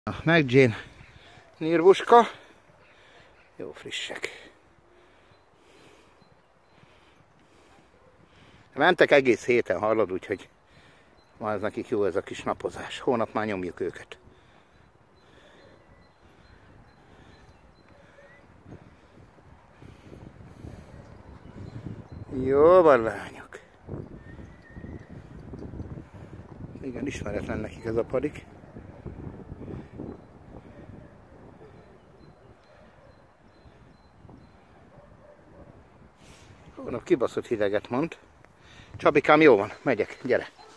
Meg Jane nirvuska. Jó frissek. Mentek egész héten, hallod, úgyhogy van ez nekik jó ez a kis napozás. Hónap már nyomjuk őket. Jó van, lányok. Igen, ismeretlen nekik ez a padik. Hónap kibaszott hideget mond. Csabikám, jó van, megyek, gyere.